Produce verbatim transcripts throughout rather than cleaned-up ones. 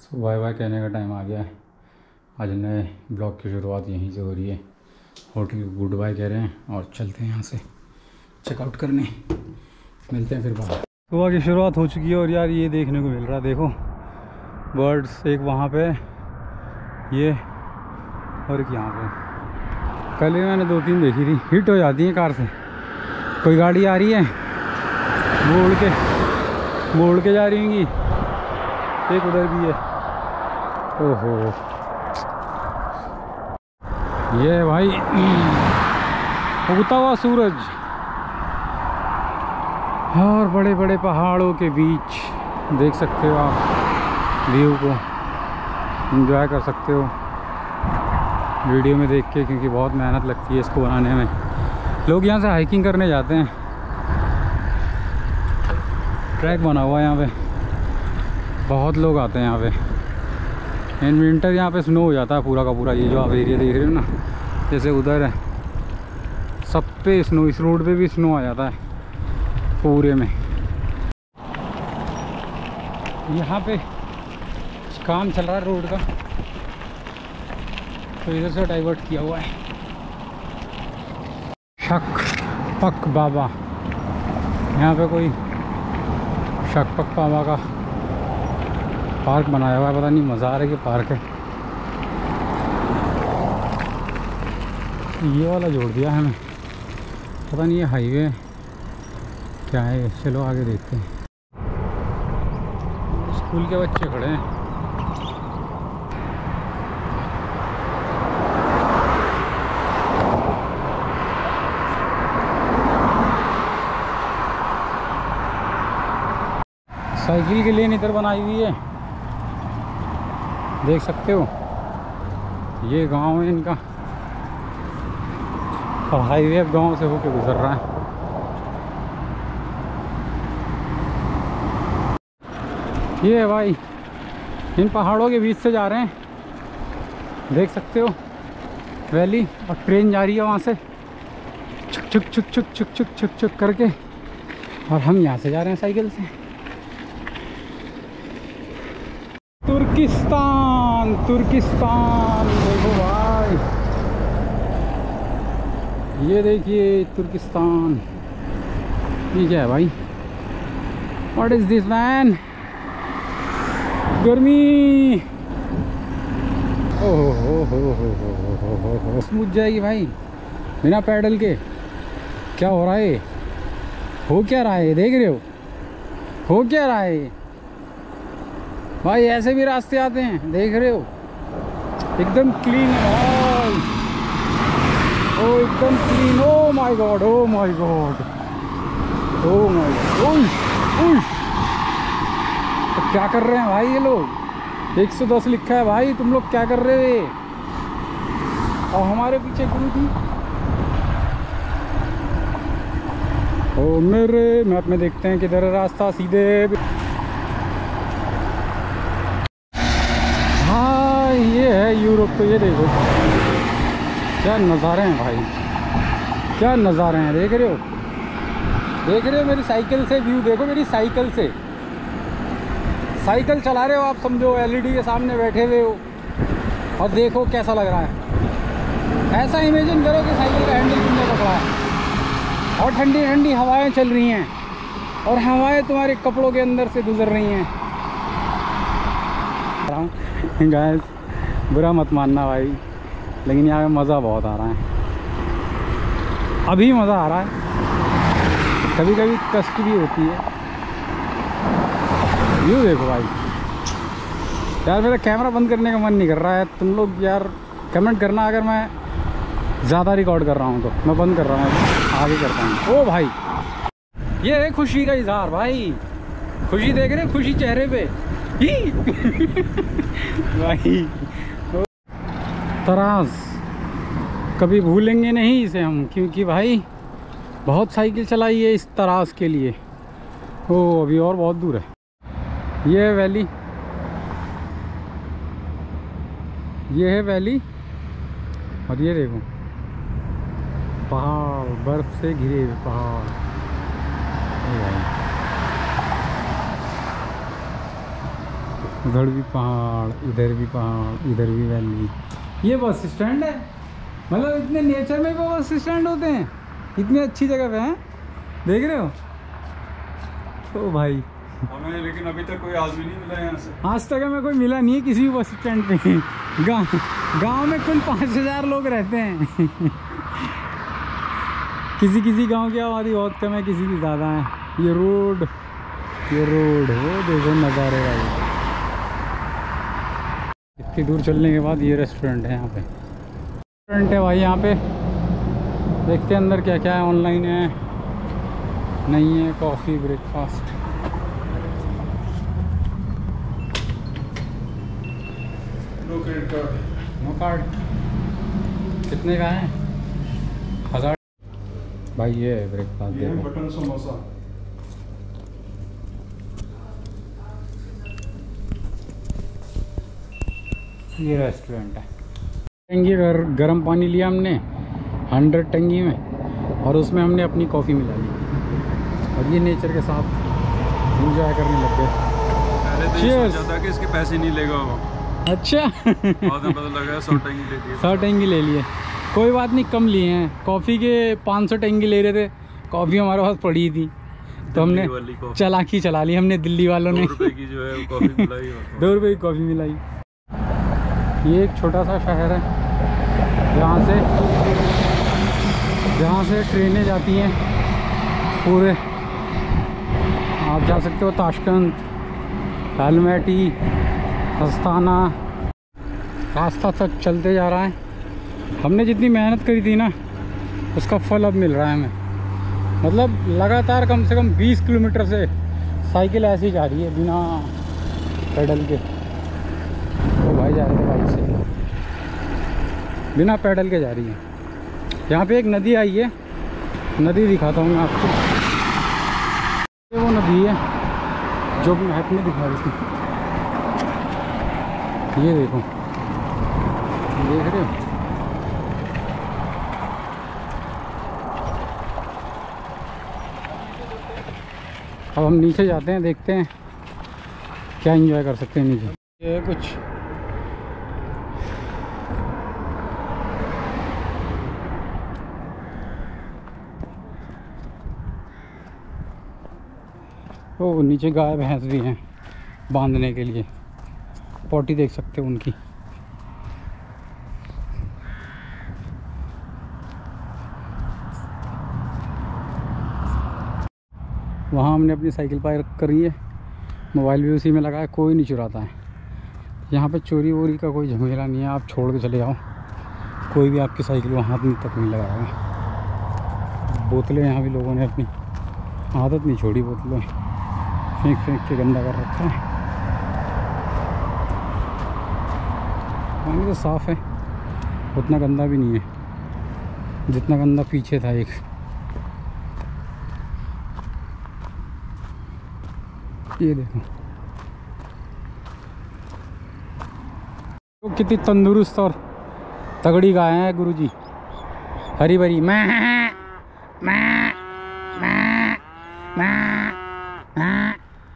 सो bye bye कहने का time आ गया है। आज नए ब्लॉग की शुरुआत यहीं से हो रही है। होटल गुड बाय कह रहे हैं और चलते हैं यहाँ से चेकआउट करने। मिलते हैं फिर बाहर। सुबह की शुरुआत हो चुकी है और यार ये देखने को मिल रहा है, देखो बर्ड्स, एक वहाँ पे ये और एक यहाँ पे। कल ही मैंने दो तीन देखी थी, हिट हो जाती हैं कार से। कोई गाड़ी आ रही है, मोड़ के मोड़ के जा रही होंगी, एक उधर भी है। ओहो ये भाई उगता हुआ सूरज और बड़े बड़े पहाड़ों के बीच देख सकते हो आप, व्यू को एंजॉय कर सकते हो वीडियो में देख के, क्योंकि बहुत मेहनत लगती है इसको बनाने में। लोग यहाँ से हाइकिंग करने जाते हैं, ट्रैक बना हुआ है यहाँ पे, बहुत लोग आते हैं यहाँ पे। इन विंटर यहाँ पे स्नो हो जाता है पूरा का पूरा। ये जो आप एरिया देख रहे हो ना, जैसे उधर है सब पे स्नो, इस रोड पे भी स्नो आ जाता है पूरे में। यहाँ पे काम चल रहा है रोड का, तो इधर से डाइवर्ट किया हुआ है। शक पक बाबा, यहाँ पे कोई शक पक बाबा का पार्क बनाया हुआ है। पता नहीं मज़ार है कि पार्क है। ये वाला जोड़ दिया है हमें, पता नहीं ये हाईवे क्या है। चलो आगे देखते हैं। स्कूल के बच्चे खड़े हैं। साइकिल की लेन इधर बनाई हुई है, देख सकते हो। ये गांव है इनका और हाईवे अब गांव से होके गुजर रहा है। ये है भाई, इन पहाड़ों के बीच से जा रहे हैं, देख सकते हो वैली, और ट्रेन जा रही है वहाँ से छुक छुक छुक छुक छुक छुक छुक छुक करके, और हम यहाँ से जा रहे हैं साइकिल से। तुर्किस्तान तुर्किस्तान देखो भाई, ये देखिए तुर्किस्तान। ये क्या है भाई, व्हाट इज दिस मैन? गर्मी, ओहो हो हो हो हो हो हो स्मूथ जाएगी भाई बिना पैडल के। क्या हो रहा है, हो क्या रहा है, देख रहे हो हो क्या रहा है भाई। ऐसे भी रास्ते आते हैं, देख रहे हो, एकदम क्लीन है भाई। ओ एकदम clean, oh my god, oh my god, oh my god. तो क्या कर रहे हैं भाई ये लोग? एक सौ दस लिखा है भाई, तुम लोग क्या कर रहे हो? और हमारे पीछे गुरु थी। ओ मेरे मैप में देखते हैं किधर है रास्ता, सीधे। ये है यूरोप। तो ये देखो क्या नज़ारे हैं भाई, क्या नज़ारे हैं, देख रहे हो, देख रहे हो मेरी साइकिल से व्यू देखो, मेरी साइकिल से। साइकिल चला रहे हो आप, समझो एलईडी के सामने बैठे हुए हो और देखो कैसा लग रहा है। ऐसा इमेजिन करो कि साइकिल का हैंडल तुमने पकड़ा है और ठंडी ठंडी हवाएं चल रही हैं और हवाएं तुम्हारे कपड़ों के अंदर से गुजर रही हैं। गाइस बुरा मत मानना भाई, लेकिन यहाँ पे मज़ा बहुत आ रहा है, अभी मज़ा आ रहा है। कभी कभी कष्ट भी होती है। व्यू देखो भाई। यार मेरा कैमरा बंद करने का मन नहीं कर रहा है। तुम लोग यार कमेंट करना अगर मैं ज़्यादा रिकॉर्ड कर रहा हूँ तो। मैं बंद कर रहा हूँ, आगे करता हूँ। ओ भाई ये है खुशी का इजहार भाई, खुशी देख रहे, खुशी चेहरे पे भाई। तराज कभी भूलेंगे नहीं इसे हम, क्योंकि भाई बहुत साइकिल चलाई है इस तराज के लिए। ओ अभी और बहुत दूर है। ये है वैली, ये है वैली, और ये देखो पहाड़, बर्फ से घिरे हुए पहाड़। उधर भी पहाड़, इधर भी पहाड़, इधर भी वैली। ये बस स्टैंड है, मतलब इतने नेचर में भी बस स्टैंड होते हैं, इतनी अच्छी जगह पे हैं, देख रहे हो। तो भाई हमें लेकिन अभी तक कोई आदमी नहीं मिला यहाँ से, आज तक हमें कोई मिला नहीं है किसी भी बस स्टैंड पे। गाँव गाँव में कुल पाँच हजार लोग रहते हैं। किसी किसी गांव की आबादी बहुत कम है, किसी की ज़्यादा है। ये रोड, ये रोड वो देखो नज़ारे भाई। इतनी दूर चलने के बाद ये रेस्टोरेंट है, यहाँ पे रेस्टोरेंट है भाई। यहाँ पे देखते हैं अंदर क्या क्या है, ऑनलाइन है नहीं है। Coffee, breakfast, no credit card, no card. कितने का है? हज़ार भाई। ये है ब्रेकफास्ट, ये देखो बटन समोसा। ये रेस्टोरेंट है। टंकी गर, गर्म पानी लिया हमने हंड्रेड टंकी में, और उसमें हमने अपनी कॉफ़ी मिला ली, और ये नेचर के साथ एंजॉय करने लग गए। पहले तो ये सोचा था कि इसके पैसे नहीं लेगा वो। अच्छा। बाद में पता लगा सौ टंकी ले लिए। सौ टंकी ले लिए, कोई बात नहीं, कम लिए हैं। कॉफ़ी के पाँच सौ टंकी ले रहे थे, कॉफ़ी हमारे पास पड़ी थी तो हमने चालाकी चला ली हमने, दिल्ली वालों ने। दो रुपए की जो है कॉफ़ी मिलाई, दो रुपए की कॉफ़ी मिलाई। ये एक छोटा सा शहर है जहाँ से जहाँ से ट्रेनें जाती हैं पूरे। आप जा सकते हो ताशकंद, अलमैटी, अस्थाना। रास्ता तक चलते जा रहा है। हमने जितनी मेहनत करी थी ना, उसका फल अब मिल रहा है हमें। मतलब लगातार कम से कम बीस किलोमीटर से साइकिल ऐसी जा रही है बिना पैडल के। तो भाई जा रहे थे बाइक से, बिना पैडल के जा रही है। यहाँ पे एक नदी आई है, नदी दिखाता हूँ मैं आपको। ये वो नदी है जो मैप में दिखा रही थी। ये देखो, देख रहे हो। अब हम नीचे जाते हैं, देखते हैं क्या एंजॉय कर सकते हैं नीचे। ये कुछ ओ नीचे गाय भैंस भी हैं बांधने के लिए, पॉटी देख सकते हो उनकी। वहाँ हमने अपनी साइकिल पार्क करी है, मोबाइल भी उसी में लगा है, कोई नहीं चुराता है। यहाँ पे चोरी वोरी का कोई झमेला नहीं है, आप छोड़ के चले जाओ, कोई भी आपकी साइकिल वहाँ तक नहीं लगाएगा। बोतलें यहाँ भी लोगों ने अपनी आदत नहीं छोड़ी, बोतलें फेंक फेंक के गंदा कर रखा है। पानी तो साफ़ है, उतना गंदा भी नहीं है जितना गंदा पीछे था एक। ये देखो तो कितनी तंदुरुस्त और तगड़ी गाय है गुरुजी, हरी भरी। मैं मैं मैं मैं मैं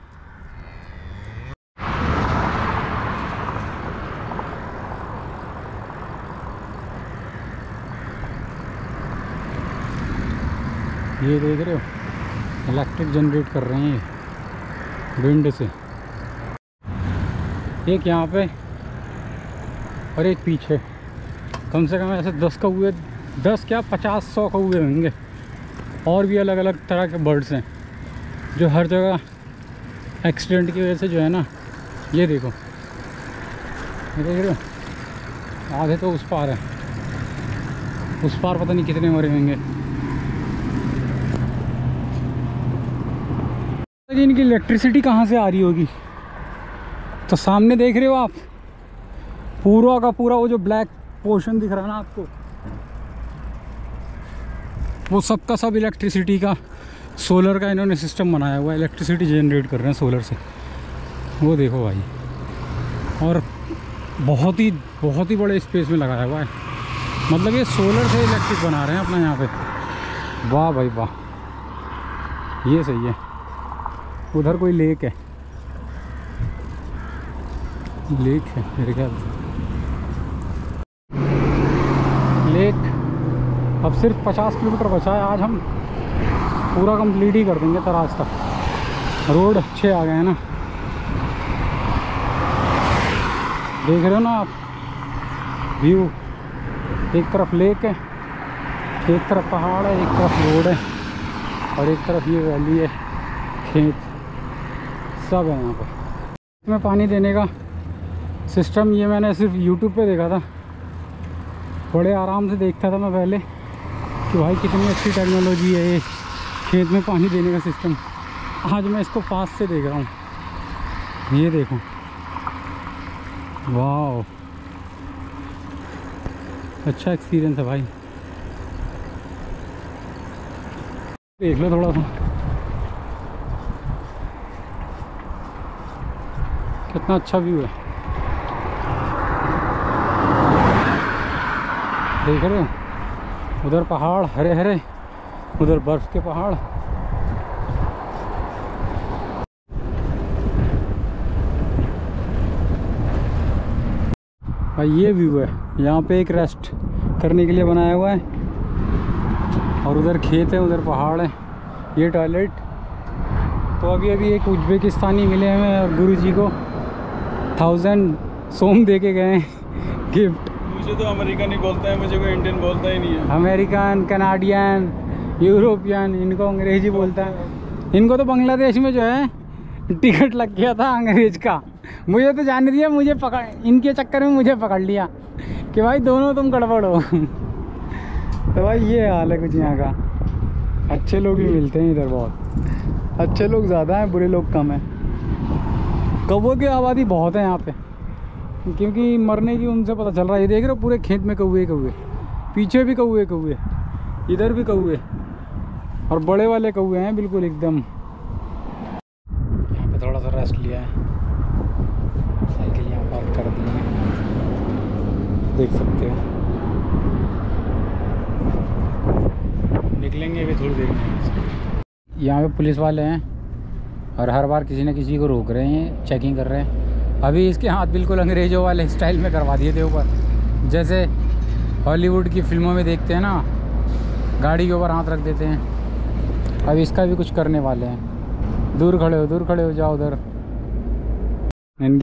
ये देख रहे हो, इलेक्ट्रिक जनरेट कर रहे हैं ये विंड से। एक यहाँ पे और एक पीछे, कम से कम ऐसे दस कौवे, दस क्या पचास सौ कौवे होंगे। और भी अलग अलग तरह के बर्ड्स हैं जो हर जगह एक्सीडेंट की वजह से जो है ना, ये देखो, ये देख रहे हो, आधे तो उस पार है, उस पार पता नहीं कितने मरे होंगे। इनकी इलेक्ट्रिसिटी कहाँ से आ रही होगी। तो सामने देख रहे हो आप, पूरा का पूरा वो जो ब्लैक पोर्शन दिख रहा है ना आपको, वो सब का सब इलेक्ट्रिसिटी का, सोलर का इन्होंने सिस्टम बनाया हुआ है, इलेक्ट्रिसिटी जनरेट कर रहे हैं सोलर से। वो देखो भाई, और बहुत ही बहुत ही बड़े स्पेस में लगाया हुआ है, मतलब ये सोलर से इलेक्ट्रिक बना रहे हैं अपना यहाँ पे। वाह भाई वाह, ये सही है। उधर कोई लेक है, लेक है मेरे ख्याल से। लेक अब सिर्फ पचास किलोमीटर बचा है। आज हम पूरा कंप्लीट ही कर देंगे तराज तक। रोड अच्छे आ गए हैं ना, देख रहे हो ना आप व्यू। एक तरफ लेक है, एक तरफ पहाड़ है, एक तरफ रोड है और एक तरफ ये वैली है, खेत सब है यहाँ पर। इसमें पानी देने का सिस्टम ये मैंने सिर्फ यूट्यूब पे देखा था, बड़े आराम से देखता था मैं पहले कि भाई कितनी अच्छी टेक्नोलॉजी है ये खेत में पानी देने का सिस्टम। आज मैं इसको पास से देख रहा हूँ। ये देखो, वाह, अच्छा एक्सपीरियंस है भाई। देख लो थोड़ा सा कितना अच्छा व्यू है। देख रहे हो, उधर पहाड़ हरे हरे, उधर बर्फ के पहाड़। भाई ये व्यू है, यहाँ पे एक रेस्ट करने के लिए बनाया हुआ है और उधर खेत है, उधर पहाड़ है, ये टॉयलेट। तो अभी अभी एक उज्बेकिस्तानी मिले हमें और गुरु जी को थाउजेंड सोम दे के गए गिफ्ट। मुझे तो अमेरिकन ही बोलता है, मुझे कोई इंडियन बोलता ही नहीं है। अमेरिकन, कनाडियन, यूरोपियन, इनको अंग्रेजी बोलता है। इनको तो बांग्लादेश में जो है टिकट लग गया था अंग्रेज का। मुझे तो जाने दिया, मुझे पकड़, इनके चक्कर में मुझे पकड़ लिया कि भाई दोनों तुम गड़बड़ हो। तो भाई ये हाल है कुछ यहाँ का। अच्छे लोग भी मिलते हैं इधर, बहुत अच्छे लोग ज़्यादा हैं, बुरे लोग कम हैं। कौवों की आबादी बहुत है यहाँ पे, क्योंकि मरने की उनसे पता चल रहा है। ये देख रहे हो पूरे खेत में कौवे कौवे, पीछे भी कौवे कौवे, इधर भी कौवे और बड़े वाले कौवे हैं बिल्कुल एकदम। यहाँ पे थोड़ा सा रेस्ट लिया है, साइकिल यहाँ पार्क कर दी है, देख सकते हो। निकलेंगे भी थोड़ी देर में। यहाँ पे पुलिस वाले हैं और हर बार किसी न किसी को रोक रहे हैं, चेकिंग कर रहे हैं। अभी इसके हाथ बिल्कुल अंग्रेज़ों वाले स्टाइल में करवा दिए थे ऊपर, जैसे हॉलीवुड की फिल्मों में देखते हैं ना, गाड़ी के ऊपर हाथ रख देते हैं। अब इसका भी कुछ करने वाले हैं। दूर खड़े हो, दूर खड़े हो जाओ उधर।